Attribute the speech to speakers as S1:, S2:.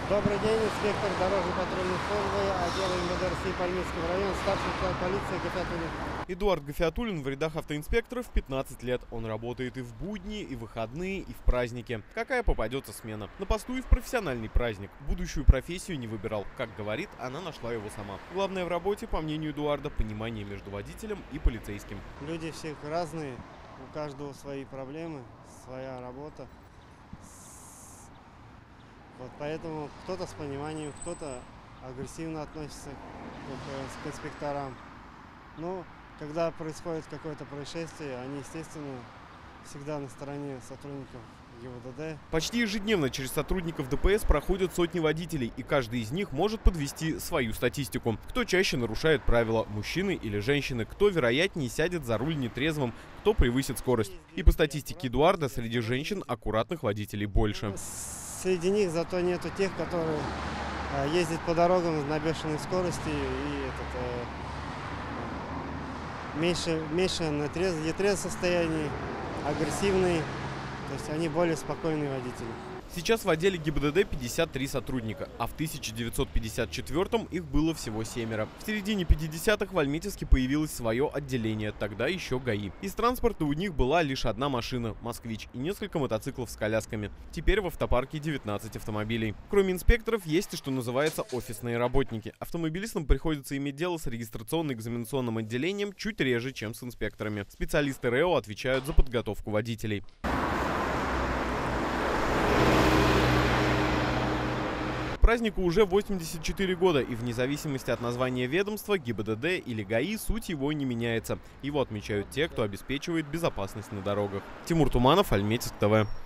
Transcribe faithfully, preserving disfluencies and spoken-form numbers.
S1: Добрый день, инспектор дорожной патрульной службы отдела МВД России по Альметьевскому району, старший лейтенант полиции Гафиатуллин.
S2: Эдуард Гафиатуллин в рядах автоинспекторов пятнадцать лет. Он работает и в будни, и в выходные, и в праздники. Какая попадется смена? На посту и в профессиональный праздник. Будущую профессию не выбирал. Как говорит, она нашла его сама. Главное в работе, по мнению Эдуарда, понимание между водителем и полицейским.
S1: Люди всех разные, у каждого свои проблемы, своя работа. Вот поэтому кто-то с пониманием, кто-то агрессивно относится к, к инспекторам. Но когда происходит какое-то происшествие, они, естественно, всегда на стороне сотрудников ГИБДД.
S2: Почти ежедневно через сотрудников ДПС проходят сотни водителей, и каждый из них может подвести свою статистику. Кто чаще нарушает правила, мужчины или женщины, кто вероятнее сядет за руль нетрезвым, кто превысит скорость. И по статистике Эдуарда, среди женщин аккуратных водителей больше.
S1: Среди них зато нету тех, которые э, ездят по дорогам на бешеной скорости и этот, э, меньше, меньше на трез, нетрезвом состоянии, агрессивные, то есть они более спокойные водители.
S2: Сейчас в отделе ГИБДД пятьдесят три сотрудника, а в тысяча девятьсот пятьдесят четвёртом их было всего семеро. В середине пятидесятых в Альметьевске появилось свое отделение, тогда еще ГАИ. Из транспорта у них была лишь одна машина «Москвич» и несколько мотоциклов с колясками. Теперь в автопарке девятнадцать автомобилей. Кроме инспекторов, есть и что называется офисные работники. Автомобилистам приходится иметь дело с регистрационно-экзаменационным отделением чуть реже, чем с инспекторами. Специалисты РЭО отвечают за подготовку водителей. Празднику уже восемьдесят четыре года, и вне зависимости от названия ведомства, ГИБДД или ГАИ, суть его не меняется. Его отмечают те, кто обеспечивает безопасность на дорогах. Тимур Туманов, Альметьевск ТВ.